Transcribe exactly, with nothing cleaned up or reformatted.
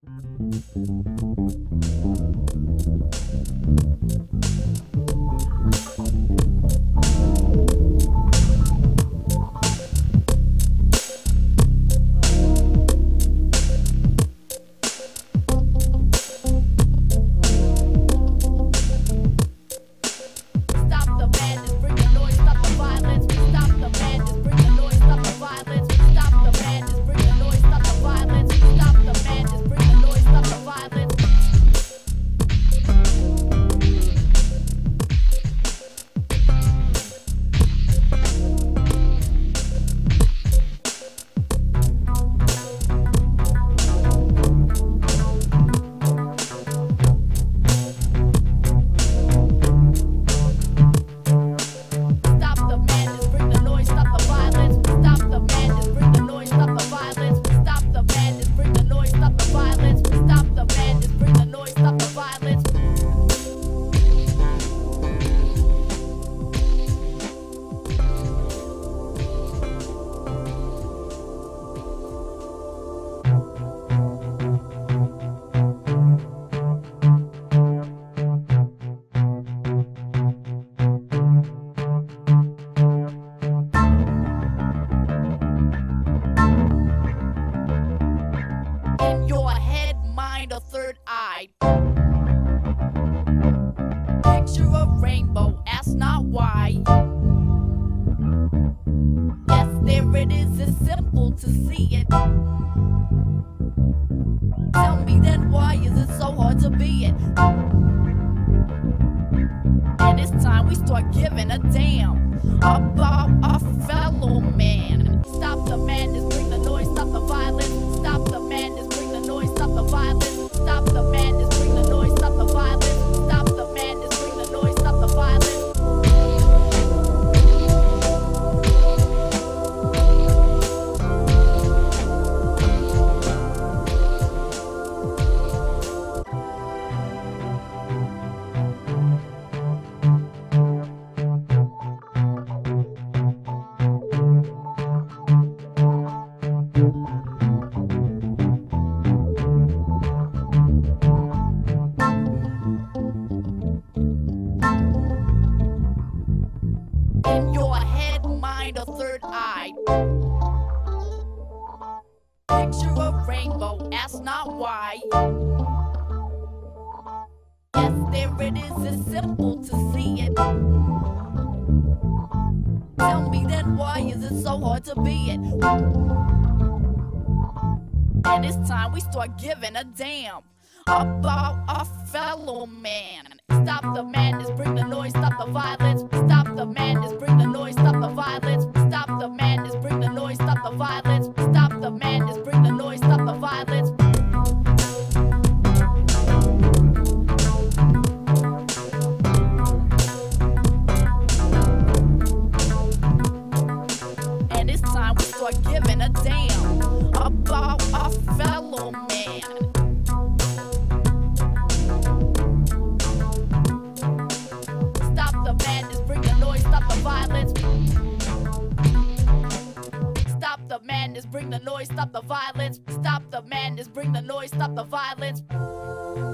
A third eye. Picture a rainbow, ask not why. Yes, there it is, it's simple to see it. Tell me then, why is it so hard to be it? And it's time we start giving a damn about our fellow man. Stop the madness, bring the noise, stop the violence. Stop the madness, bring the noise, stop the violence. Stop the madness, bring the noise, stop the violence. Stop the madness, bring the noise, stop the violence. In your head, mind, a third eye. Picture a rainbow, ask not why. Yes, there it is, it's simple to see it. Tell me then, why is it so hard to be it? And it's time we start giving a damn about our fellow man. Stop the madness, bring the noise, stop the violence. Stop the madness, bring the noise, stop the violence. Stop the madness, bring the noise, stop the violence. Stop the madness, bring the noise, stop the violence. And it's time we start giving a damn about our fellow man. Stop the madness, bring the noise, stop the violence. Stop the madness, bring the noise, stop the violence. Stop the madness, bring the noise, stop the violence.